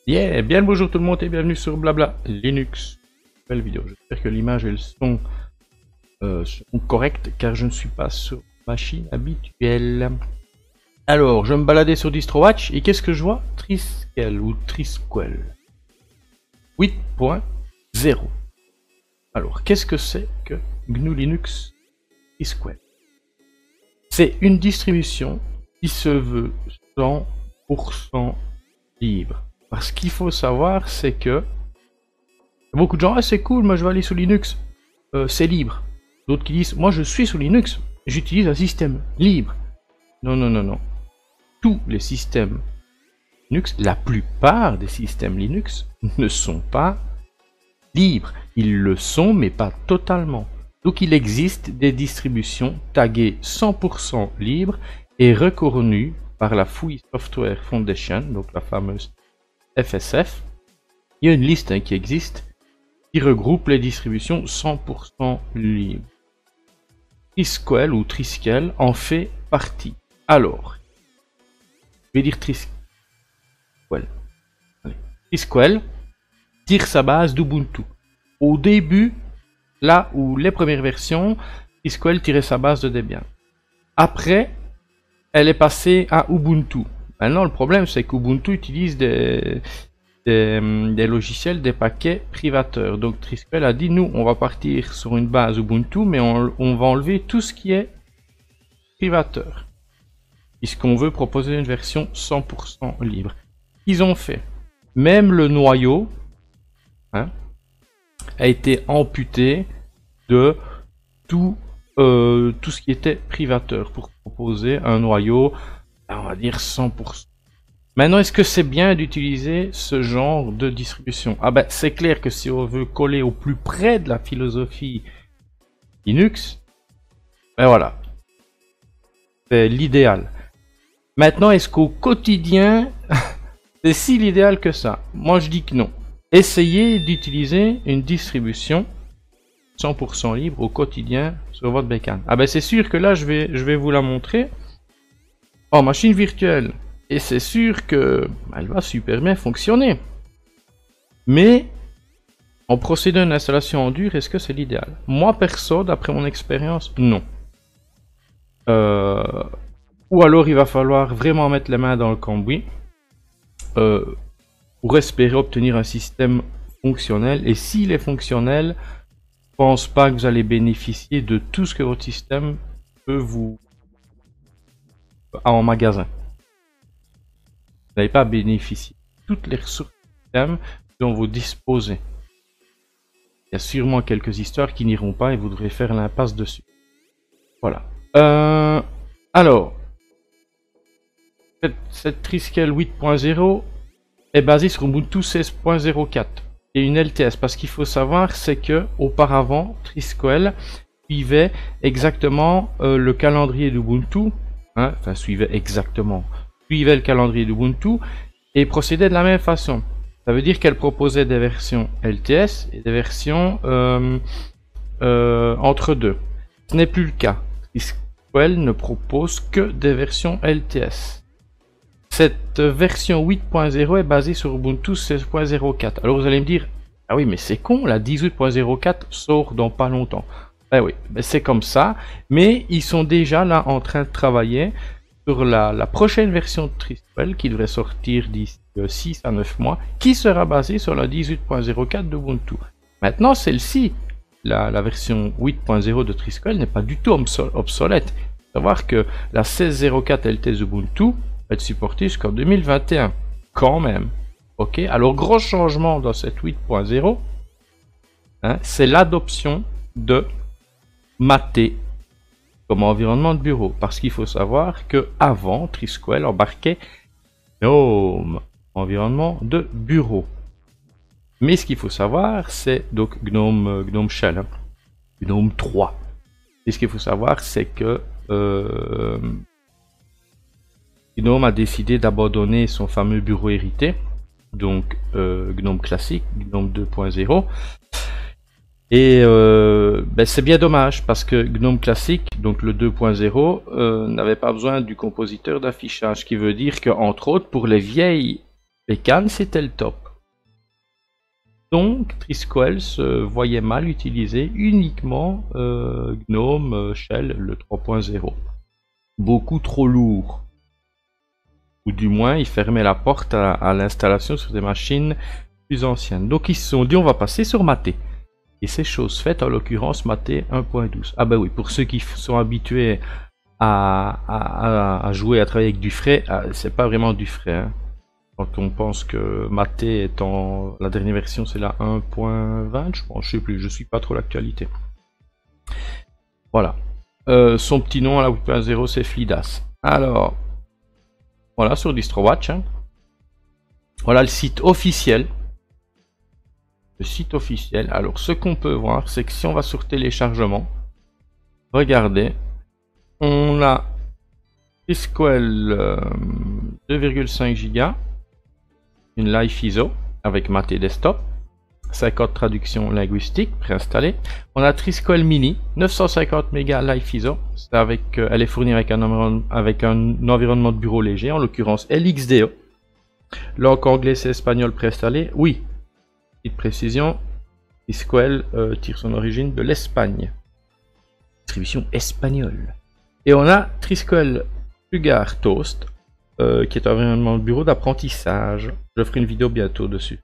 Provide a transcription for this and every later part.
Yeah, bien le bonjour tout le monde et bienvenue sur Blabla Linux. Belle vidéo, j'espère que l'image et le son seront corrects car je ne suis pas sur machine habituelle. Alors, je me baladais sur DistroWatch et qu'est-ce que je vois? Triskel ou Trisquel 8.0. Alors, qu'est-ce que c'est que GNU Linux Trisquel? C'est une distribution qui se veut 100% libre. Parce qu'il faut savoir, c'est que beaucoup de gens, ah, c'est cool, moi je vais aller sous Linux, c'est libre. D'autres qui disent, moi je suis sous Linux, j'utilise un système libre. Non, non, non, non. Tous les systèmes Linux, la plupart des systèmes Linux ne sont pas libres. Ils le sont, mais pas totalement. Donc il existe des distributions taguées 100% libres et reconnues par la Free Software Foundation, donc la fameuse FSF. Il y a une liste qui existe qui regroupe les distributions 100% libres. Trisquel ou Triskel en fait partie. Alors, je vais dire Trisquel. Trisquel tire sa base d'Ubuntu. Au début, là où les premières versions, Trisquel tirait sa base de Debian. Après, elle est passée à Ubuntu. Maintenant, le problème, c'est qu'Ubuntu utilise des logiciels, des paquets privateurs. Donc, Trisquel a dit, nous, on va partir sur une base Ubuntu, mais on va enlever tout ce qui est privateur. Puisqu'on veut proposer une version 100% libre. Ils ont fait. Même le noyau a été amputé de tout ce qui était privateur pour proposer un noyau, on va dire 100%. Maintenant, est-ce que c'est bien d'utiliser ce genre de distribution? Ah ben, c'est clair que si on veut coller au plus près de la philosophie Linux, ben voilà, c'est l'idéal. Maintenant, est-ce qu'au quotidien, c'est si l'idéal que ça? Moi, je dis que non. Essayez d'utiliser une distribution 100% libre au quotidien sur votre bécane. Ah ben, c'est sûr que là, je vais vous la montrer en machine virtuelle. Et c'est sûr que elle va super bien fonctionner. Mais en procédant à une installation en dur, est-ce que c'est l'idéal? Moi perso, d'après mon expérience, non. Ou alors il va falloir vraiment mettre les mains dans le cambouis pour espérer obtenir un système fonctionnel. Et s'il est fonctionnel, je pense pas que vous allez bénéficier de tout ce que votre système peut vous en magasin. Vous n'allez pas bénéficier de toutes les ressources système dont vous disposez. Il y a sûrement quelques histoires qui n'iront pas et vous devrez faire l'impasse dessus. Voilà. Alors, cette Trisquel 8.0 est basée sur Ubuntu 16.04 et une LTS. Parce qu'il faut savoir, c'est que auparavant, Trisquel suivait exactement le calendrier d'Ubuntu. Enfin, suivait le calendrier d'Ubuntu et procédait de la même façon. Ça veut dire qu'elle proposait des versions LTS et des versions entre deux. Ce n'est plus le cas. Trisquel ne propose que des versions LTS. Cette version 8.0 est basée sur Ubuntu 16.04. Alors vous allez me dire, ah oui mais c'est con, la 18.04 sort dans pas longtemps. Ben oui, ben c'est comme ça, mais ils sont déjà là en train de travailler sur la prochaine version de Trisquel qui devrait sortir d'ici 6 à 9 mois, qui sera basée sur la 18.04 d'Ubuntu. Maintenant, celle-ci, la version 8.0 de Trisquel n'est pas du tout obsolète. Il faut savoir que la 16.04 LTS Ubuntu va être supportée jusqu'en 2021, quand même. Ok, alors gros changement dans cette 8.0, c'est l'adoption de Mate comme environnement de bureau, parce qu'il faut savoir que avant Trisquel embarquait GNOME, environnement de bureau. Mais ce qu'il faut savoir, c'est donc GNOME Shell, GNOME 3. Et ce qu'il faut savoir, c'est que GNOME a décidé d'abandonner son fameux bureau hérité, donc GNOME classique, GNOME 2.0. Et ben c'est bien dommage parce que GNOME classique, donc le 2.0, n'avait pas besoin du compositeur d'affichage, ce qui veut dire que entre autres pour les vieilles Bécane, c'était le top. Donc, Trisquel se voyait mal utiliser uniquement GNOME Shell le 3.0. Beaucoup trop lourd. Ou du moins, il fermait la porte à l'installation sur des machines plus anciennes. Donc, ils se sont dit, on va passer sur Mate. Et c'est chose faite, en l'occurrence, Mate 1.12. Ah ben oui, pour ceux qui sont habitués à jouer, à travailler avec du frais, c'est pas vraiment du frais. Hein. Quand on pense que Mate est en... La dernière version, c'est la 1.20, je pense, je sais plus, je suis pas trop l'actualité. Voilà. Son petit nom à la 8.0, c'est Flidas. Alors, voilà, sur DistroWatch. Hein. Voilà le site officiel. Le site officiel. Alors, ce qu'on peut voir, c'est que si on va sur téléchargement, regardez, on a Trisquel 2,5 Go, une Live ISO avec Mate Desktop, 50 traductions linguistiques préinstallées. On a Trisquel Mini, 950 MB Live ISO, elle est fournie avec un environnement de bureau léger, en l'occurrence LXDE. Langue anglaise et espagnol préinstallé, oui. Petite précision, Trisquel tire son origine de l'Espagne. Distribution espagnole. Et on a Trisquel Sugar Toast, qui est un environnement de bureau d'apprentissage. Je ferai une vidéo bientôt dessus.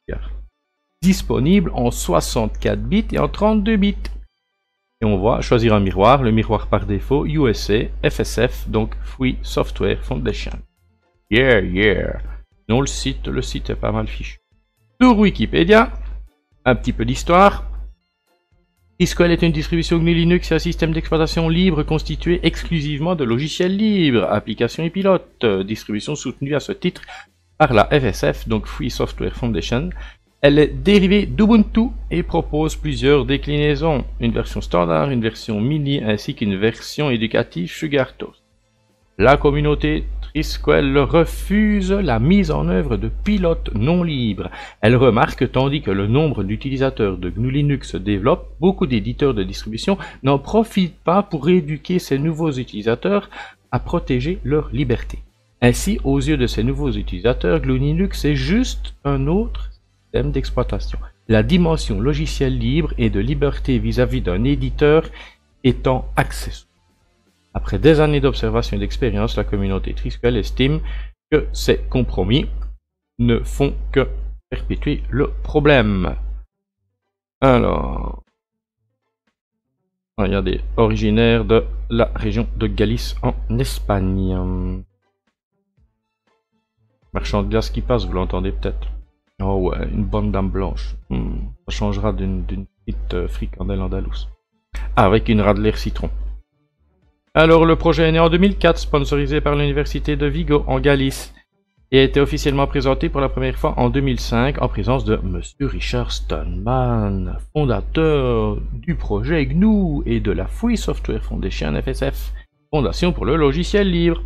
Disponible en 64 bits et en 32 bits. Et on voit choisir un miroir, le miroir par défaut, USA, FSF, donc Free Software Foundation. Yeah, yeah. Non, le site est pas mal fichu. Sur Wikipédia, un petit peu d'histoire. Trisquel est une distribution GNU Linux et un système d'exploitation libre constitué exclusivement de logiciels libres, applications et pilotes. Distribution soutenue à ce titre par la FSF, donc Free Software Foundation. Elle est dérivée d'Ubuntu et propose plusieurs déclinaisons, une version standard, une version mini ainsi qu'une version éducative Sugar Toast. La communauté Trisquel refuse la mise en œuvre de pilotes non libres. Elle remarque tandis que le nombre d'utilisateurs de GNU Linux se développe, beaucoup d'éditeurs de distribution n'en profitent pas pour éduquer ces nouveaux utilisateurs à protéger leur liberté. Ainsi, aux yeux de ces nouveaux utilisateurs, GNU Linux est juste un autre système d'exploitation. La dimension logicielle libre et de liberté vis-à-vis d'un éditeur étant accessoire. Après des années d'observation et d'expérience, la communauté Trisquel estime que ces compromis ne font que perpétuer le problème. Alors, regardez, originaire de la région de Galice en Espagne. Marchand de glace qui passe, vous l'entendez peut-être. Oh ouais, une bonne dame blanche. Ça changera d'une petite fricandelle andalouse. Avec une Radler citron. Alors le projet est né en 2004, sponsorisé par l'université de Vigo en Galice, et a été officiellement présenté pour la première fois en 2005 en présence de Monsieur Richard Stallman, fondateur du projet GNU et de la Free Software Foundation FSF, Fondation pour le logiciel libre.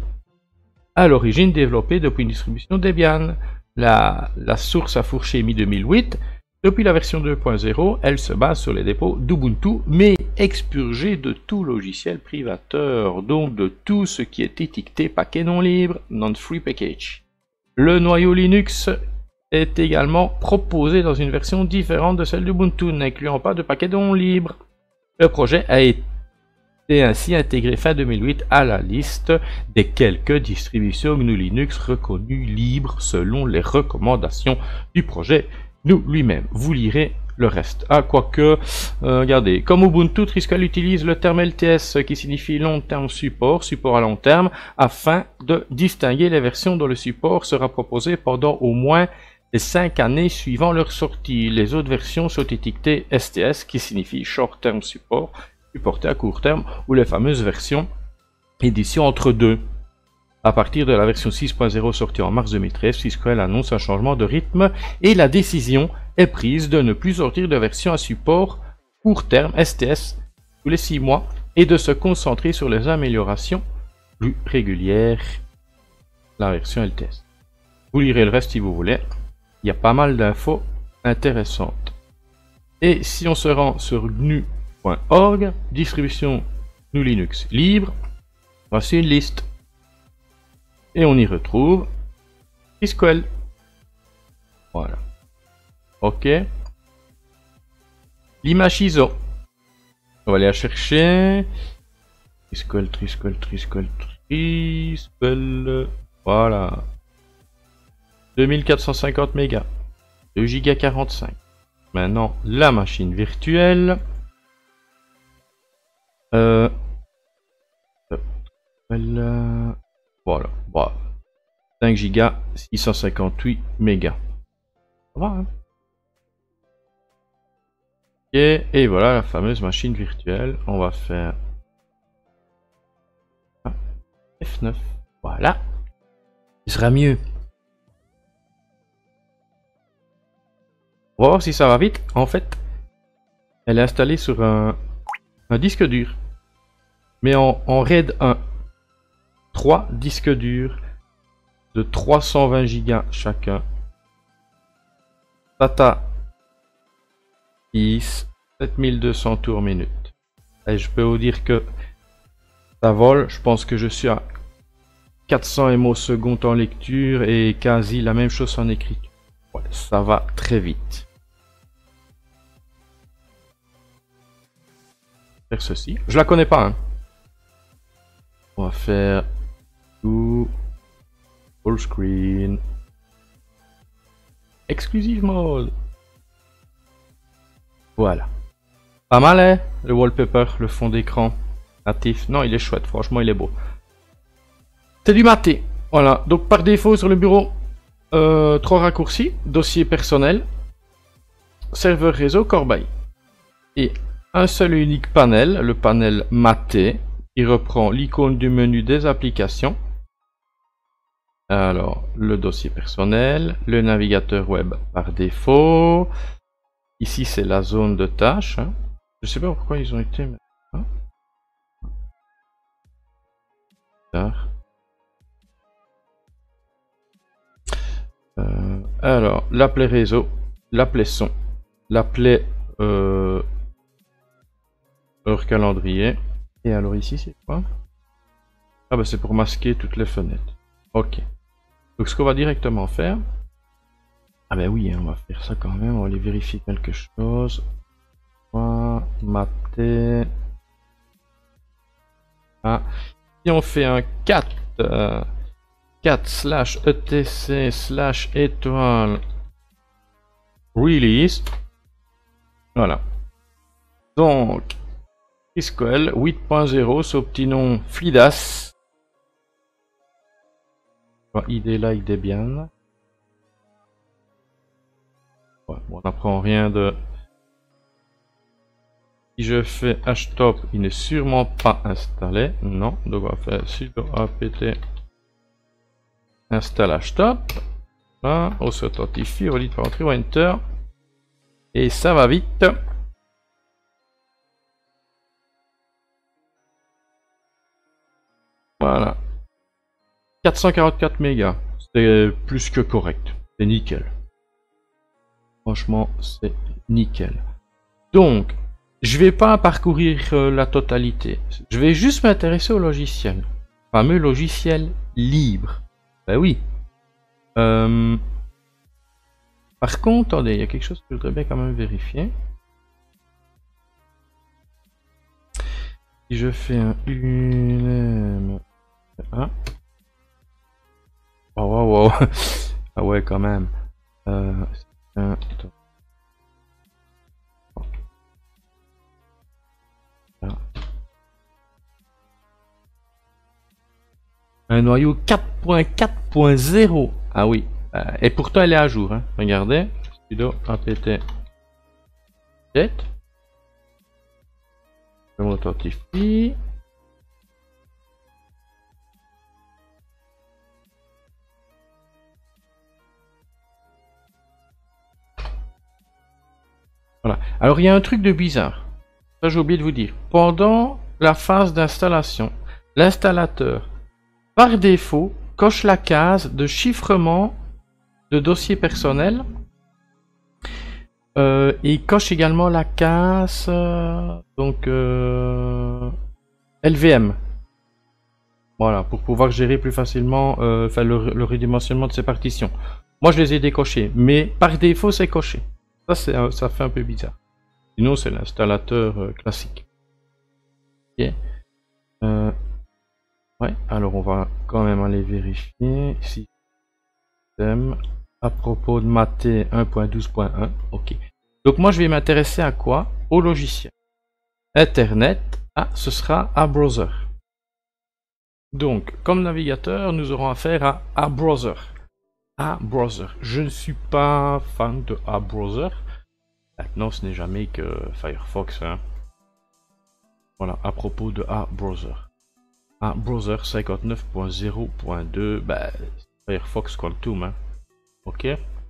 À l'origine développée depuis une distribution Debian, la source a fourché mi-2008. Depuis la version 2.0, elle se base sur les dépôts d'Ubuntu, mais expurgée de tout logiciel privateur, donc de tout ce qui est étiqueté paquet non libre, non-free package. Le noyau Linux est également proposé dans une version différente de celle d'Ubuntu, n'incluant pas de paquet non libre. Le projet a été ainsi intégré fin 2008 à la liste des quelques distributions GNU Linux reconnues libres selon les recommandations du projet GNU lui-même. Vous lirez le reste. Ah, quoique, regardez, comme Ubuntu, Trisquel utilise le terme LTS qui signifie long terme support, support à long terme, afin de distinguer les versions dont le support sera proposé pendant au moins les 5 années suivant leur sortie. Les autres versions sont étiquetées STS qui signifie short term support, supporté à court terme, ou les fameuses versions édition entre deux. À partir de la version 6.0 sortie en mars 2013, Trisquel annonce un changement de rythme et la décision est prise de ne plus sortir de version à support court terme STS tous les 6 mois et de se concentrer sur les améliorations plus régulières, la version LTS. Vous lirez le reste si vous voulez, il y a pas mal d'infos intéressantes. Et si on se rend sur GNU.org, distribution GNU Linux libre, voici une liste. Et on y retrouve Trisquel. Voilà. Ok. L'image ISO. On va aller la chercher. Trisquel. Voilà. 2450 mégas. 2 Go 45. Maintenant, la machine virtuelle. Voilà. 5 Go 658 mégas. Ça va, hein? Et voilà la fameuse machine virtuelle. On va faire F9. Voilà. Ce sera mieux. On va voir si ça va vite. En fait, elle est installée sur un disque dur. Mais en RAID 1. 3 disques durs de 320 Go chacun. SATA 10, 7200 tours minute. Et je peux vous dire que ça vole. Je pense que je suis à 400 MO seconde en lecture et quasi la même chose en écriture. Voilà, ça va très vite. Faire ceci. Je la connais pas, hein. On va faire tout full screen. Exclusive mode. Voilà. Pas mal, hein, le wallpaper, le fond d'écran natif. Non, il est chouette, franchement, il est beau. C'est du maté. Voilà, donc par défaut sur le bureau, 3 raccourcis, dossier personnel, serveur réseau, corbeille. Et un seul et unique panel, le panel maté, qui reprend l'icône du menu des applications. Alors, le dossier personnel, le navigateur web par défaut. Ici, c'est la zone de tâches. Hein. Je sais pas pourquoi ils ont été... Hein. Alors, l'applet réseau, l'applet son, l'applet heure calendrier. Et alors ici, c'est quoi? Ah bah c'est pour masquer toutes les fenêtres. Ok. Donc ce qu'on va directement faire... Ah bah oui, hein, on va faire ça quand même, on va aller vérifier quelque chose. Mater. Ah. Si on fait un 4 /etc/étoile release. Voilà. Donc, Trisquel 8.0, ce petit nom FIDAS. ID là, ID bien. Ouais, bon, on n'apprend rien de... Si je fais htop, il n'est sûrement pas installé. Non, donc on va faire sudo apt install htop. Là, on s'authentifie, on dit de rentrer, on enter. Et ça va vite. Voilà. 444 mégas. C'est plus que correct. C'est nickel. Franchement, c'est nickel. Donc, je vais pas parcourir la totalité. Je vais juste m'intéresser au logiciel. Le fameux logiciel libre. Ben oui. Par contre, attendez, il y a quelque chose que je voudrais bien quand même vérifier. Si je fais un ULM... Oh wow, wow. Ah ouais, quand même. Un noyau 4.4.0. Ah oui. Et pourtant elle est à jour. Hein. Regardez. Sudo apt get. Je m'authentifie. Voilà. Alors il y a un truc de bizarre. Ça j'ai oublié de vous dire. Pendant la phase d'installation, l'installateur, par défaut, coche la case de chiffrement de dossier personnel. Et coche également la case LVM. Voilà, pour pouvoir gérer plus facilement le redimensionnement de ses partitions. Moi, je les ai décochés, mais par défaut, c'est coché. Ça fait un peu bizarre. Sinon, c'est l'installateur classique. Ok. Ouais, alors on va quand même aller vérifier si système à propos de Mate 1.12.1. Ok. Donc moi, je vais m'intéresser à quoi? Au logiciel. Internet. Ah, ce sera à browser. Donc, comme navigateur, nous aurons affaire à browser. À browser. Je ne suis pas fan de à browser. Maintenant, ce n'est jamais que Firefox. Hein. Voilà, à propos de A browser. A browser 59.0.2, bah, Firefox Quantum. Hein. Ok.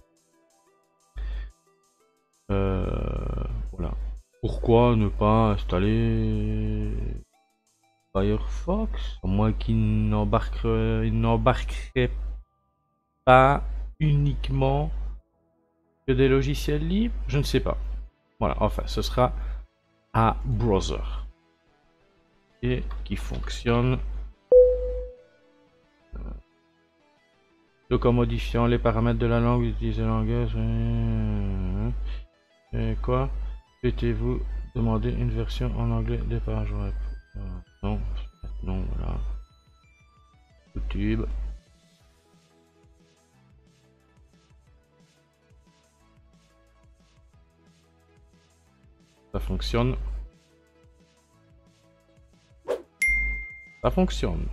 Voilà. Pourquoi ne pas installer Firefox? À moins qu'il n'embarquerait pas uniquement que des logiciels libres? Je ne sais pas. Voilà, enfin, ce sera à browser. Et qui fonctionne. Donc en modifiant les paramètres de la langue, utiliser le langage. Quoi? Souhaitez-vous demander une version en anglais des pages web? Non, non, voilà. YouTube. Ça fonctionne. Ça fonctionne.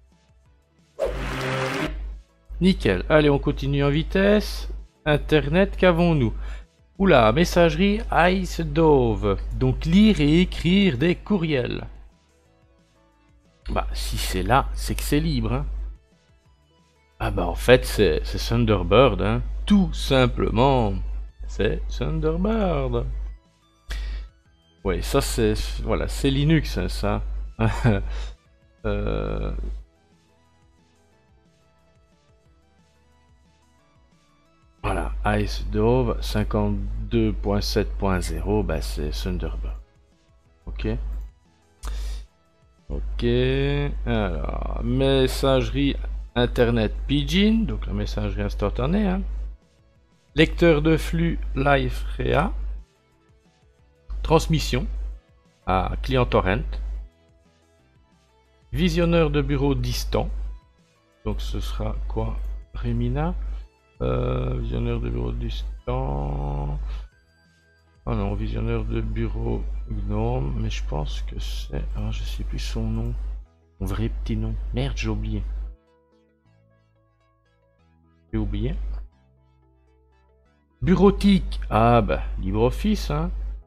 Nickel. Allez, on continue en vitesse. Internet, qu'avons-nous? Oula, messagerie Ice Dove. Donc lire et écrire des courriels. Bah, si c'est là, c'est que c'est libre. Hein. Ah bah en fait, c'est Thunderbird. Hein. Tout simplement. C'est Thunderbird. Oui, ça c'est... Voilà, c'est Linux, hein, ça. Voilà, Ice Dove 52.7.0, bah c'est Thunderbird. Ok. Ok. Alors, messagerie Internet Pidgin, donc la messagerie instantanée. Hein. Lecteur de flux Live-Rea. Transmission à client torrent. Visionneur de bureau distant. Donc ce sera quoi? Remina. Visionneur de bureau distant. Ah non, visionneur de bureau Gnome. Mais je pense que c'est... Ah, je sais plus son nom. Son vrai petit nom. Merde, j'ai oublié. J'ai oublié. Bureautique. Ah bah, LibreOffice, hein.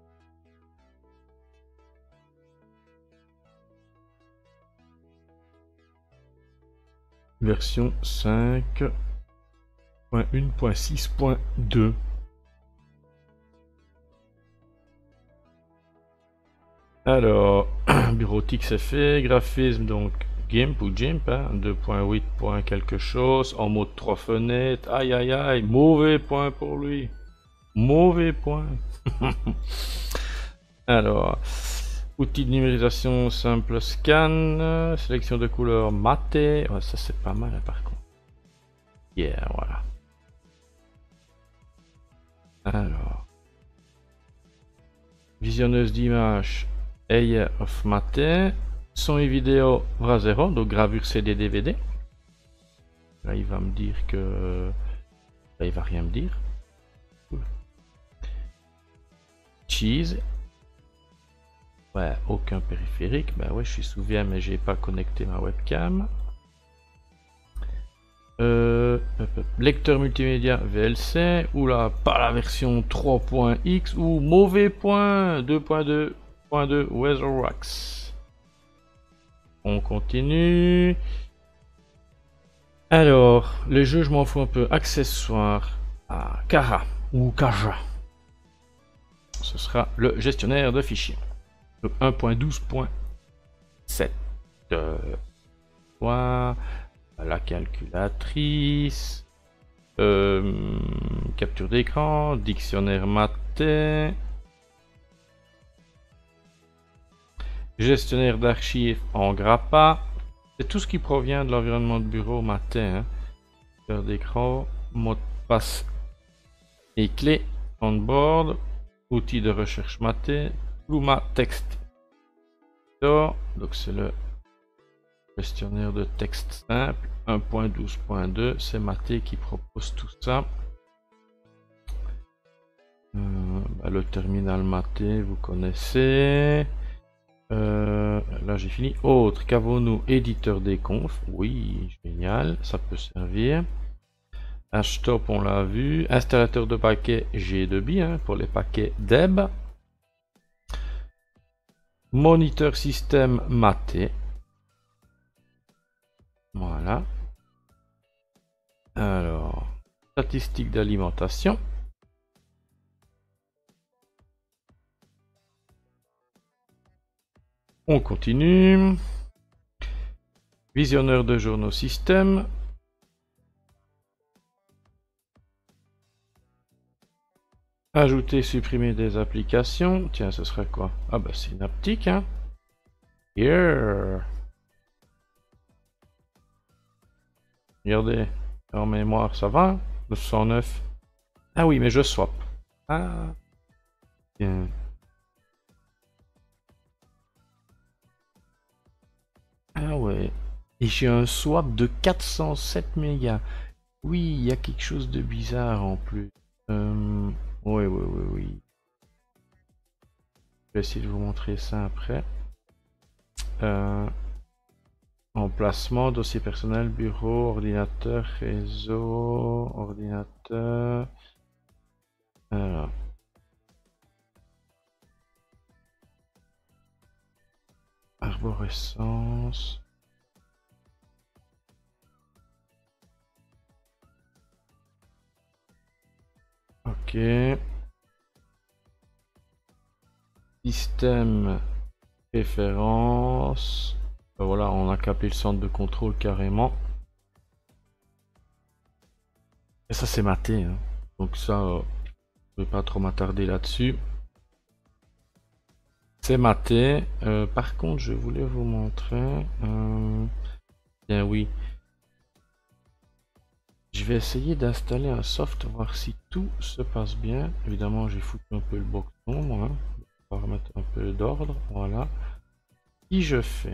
Version 5.1.6.2. Alors, bureautique c'est fait, graphisme donc GIMP ou GIMP, hein, 2.8. quelque chose, en mode 3 fenêtres, aïe aïe aïe, mauvais point pour lui. Mauvais point. Alors, outil de numérisation simple scan, sélection de couleurs maté, ouais, ça c'est pas mal hein, par contre. Yeah, voilà. Alors, visionneuse d'images Air of Mate, son et vidéo VRA0, donc gravure CD DVD. Là il va me dire que... Là il va rien me dire. Cool. Cheese. Ouais, aucun périphérique. Bah ouais, je suis sous VM mais j'ai pas connecté ma webcam. Lecteur multimédia VLC. Oula, pas la version 3.x ou mauvais point 2.2.2 WeatherWax. On continue. Alors, les jeux, je m'en fous un peu. Accessoires. Ah, Kara ou Kaja. Ce sera le gestionnaire de fichiers. 1.12.7. La calculatrice. Capture d'écran. Dictionnaire maté. Gestionnaire d'archives en grappa. C'est tout ce qui provient de l'environnement de bureau matin. Hein. Capture d'écran. passe et clé, onboard, outil de recherche maté, Pluma Text. Donc c'est le questionnaire de texte simple 1.12.2, c'est Maté qui propose tout ça. Le terminal Maté, vous connaissez. Là j'ai fini. Autre, qu'avons-nous? Éditeur des confs. Oui, génial, ça peut servir. Htop, on l'a vu. Installateur de paquets G2B hein, pour les paquets DEB. Moniteur système Maté. Voilà. Alors, statistiques d'alimentation. On continue. Visionneur de journaux système. Ajouter, supprimer des applications. Tiens, ce serait quoi? Ah bah Synaptic, hein. Yeah. Regardez, en mémoire, ça va? 209. Ah oui, mais je swap. Ah. Bien. Ah ouais. Et j'ai un swap de 407 mégas. Oui, il y a quelque chose de bizarre en plus. Oui. Je vais essayer de vous montrer ça après. Emplacement, dossier personnel, bureau, ordinateur, réseau, ordinateur. Alors. Arborescence. Ok. Système référence. Voilà, on a capé le centre de contrôle carrément. Et ça c'est maté. Hein. Donc ça, je vais pas trop m'attarder là-dessus. C'est maté. Par contre, je voulais vous montrer. Bien oui. Je vais essayer d'installer un soft, voir si tout se passe bien. Évidemment, j'ai foutu un peu le boxon, moi. On va remettre un peu d'ordre. Voilà. Si je fais.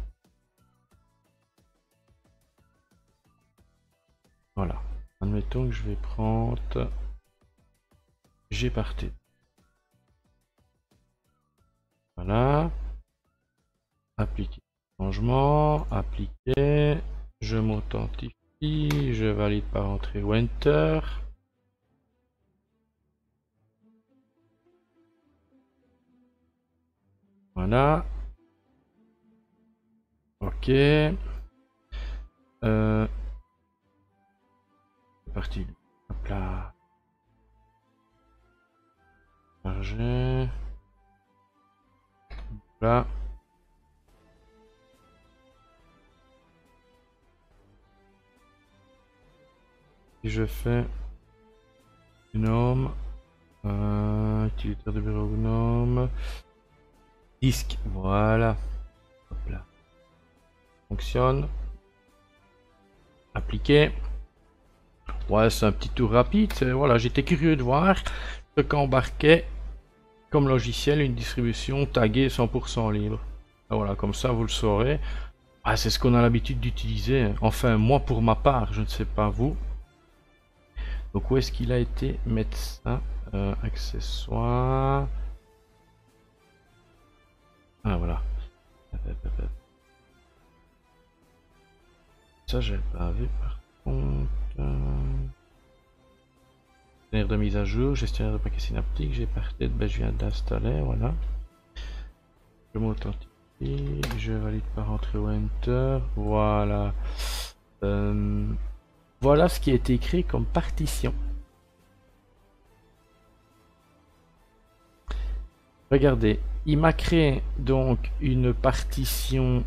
Voilà. Admettons que je vais prendre. J'ai parti. Voilà. Appliquer. Changement. Appliquer. Je m'authentifie. Je valide par entrée ou enter. Voilà. Ok. C'est parti. Hop là. Charger. Là. Si je fais GNOME, utilitaire de bureau GNOME, disque, voilà. Hop là. Fonctionne. Appliquer. Ouais, c'est un petit tour rapide. Voilà, j'étais curieux de voir ce qu'embarquait comme logiciel une distribution taguée 100% libre. Et voilà, comme ça vous le saurez. Ah, c'est ce qu'on a l'habitude d'utiliser. Enfin, moi pour ma part, je ne sais pas vous. Donc où est-ce qu'il a été mettre ça? Accessoires. Ah voilà. Ça j'ai pas vu par contre. Gestionnaire de mise à jour, gestionnaire de paquet synaptique, j'ai parti, ben, je viens d'installer, voilà. Je m'authentifie, je valide par entrée ou enter, voilà. Voilà ce qui a été écrit comme partition. Regardez, il m'a créé donc une partition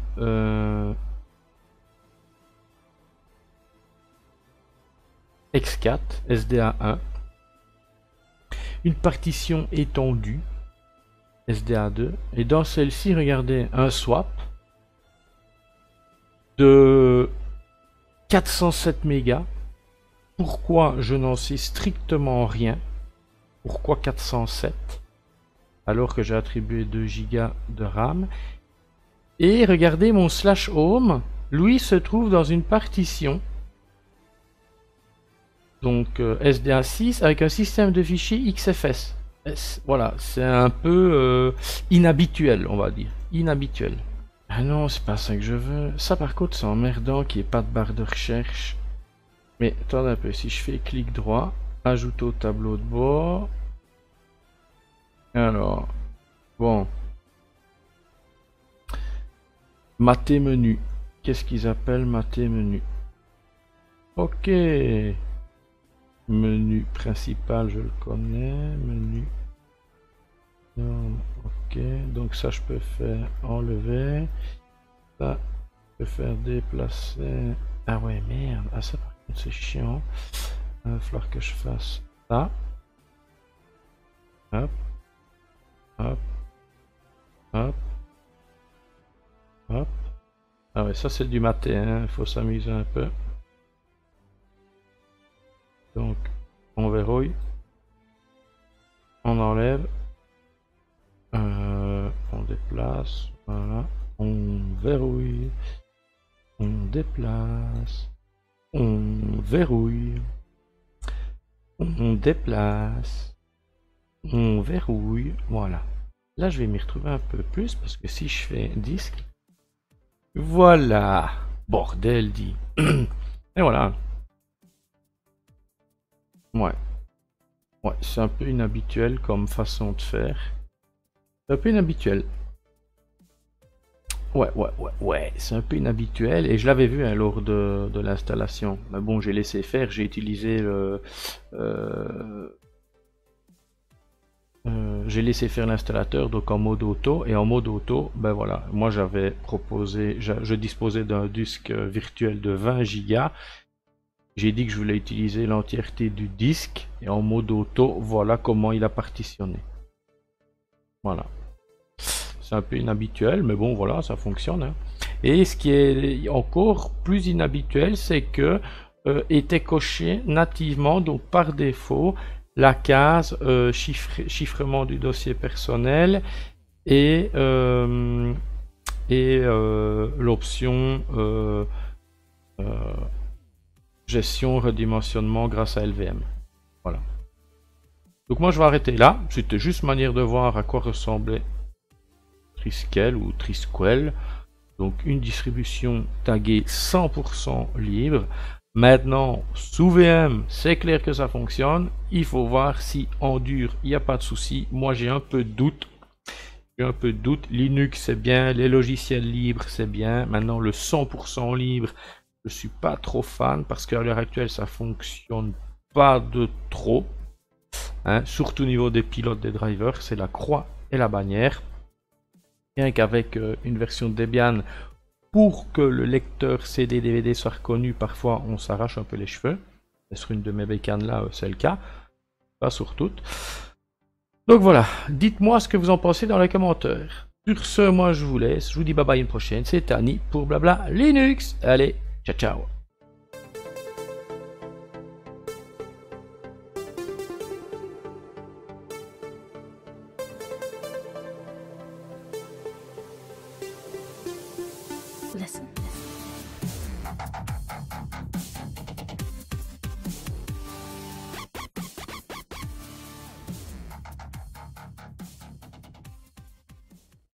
X4, SDA1, une partition étendue, SDA2, et dans celle-ci, regardez, un swap de 407 mégas Pourquoi je n'en sais strictement rien? Pourquoi 407? Alors que j'ai attribué 2 Go de RAM. Et regardez mon slash home. Lui se trouve dans une partition. Donc SDA6 avec un système de fichiers XFS. Voilà, c'est un peu inhabituel, on va dire. Inhabituel. Ah non, c'est pas ça que je veux. Ça par contre, c'est emmerdant qu'il n'y ait pas de barre de recherche. Mais attendez un peu, si je fais clic droit, ajoute au tableau de bord. Alors, bon. Maté menu. Qu'est-ce qu'ils appellent maté menu? Ok. Menu principal, je le connais. Menu. Ok, donc ça je peux faire enlever. Ça, je peux faire déplacer. Ah ouais, merde. Ah ça par contre c'est chiant. Il va falloir que je fasse ça. Hop. Hop. Hop. Hop. Ah ouais, ça c'est du maté, hein. Il faut s'amuser un peu. Donc, on verrouille. On enlève. On déplace. Voilà. On verrouille. On déplace. On verrouille. On déplace. On verrouille. Voilà. Là, je vais m'y retrouver un peu plus parce que si je fais disque. Voilà. Bordel dit. Et voilà. Ouais. Ouais, c'est un peu inhabituel comme façon de faire. C'est un peu inhabituel. Ouais, c'est un peu inhabituel et je l'avais vu hein, lors de l'installation. Mais bon, j'ai laissé faire, j'ai utilisé le... j'ai laissé faire l'installateur donc en mode auto et en mode auto, ben voilà, moi j'avais proposé, je disposais d'un disque virtuel de 20 Go. J'ai dit que je voulais utiliser l'entièreté du disque et en mode auto, voilà comment il a partitionné. Voilà. C'est un peu inhabituel, mais bon, voilà, ça fonctionne. Hein. Et ce qui est encore plus inhabituel, c'est que était coché nativement, donc par défaut, la case chiffrement du dossier personnel et l'option gestion redimensionnement grâce à LVM. Voilà. Donc moi je vais arrêter là. C'était juste manière de voir à quoi ressemblait Trisquel ou Trisquel. Donc une distribution taguée 100% libre. Maintenant, sous VM, c'est clair que ça fonctionne. Il faut voir si en dur, il n'y a pas de souci. Moi, j'ai un peu de doute. Linux, c'est bien. Les logiciels libres, c'est bien. Maintenant, le 100% libre, je suis pas trop fan parce qu'à l'heure actuelle, ça fonctionne pas de trop. Hein, surtout au niveau des pilotes, des drivers, c'est la croix et la bannière. Rien qu'avec une version Debian, pour que le lecteur CD-DVD soit reconnu, parfois on s'arrache un peu les cheveux. Et sur une de mes bécanes là, c'est le cas. Pas sur toutes. Donc voilà, dites-moi ce que vous en pensez dans les commentaires. Sur ce, moi je vous laisse. Je vous dis bye bye une prochaine. C'est Annie pour Blabla Linux. Allez, ciao ciao. Listen.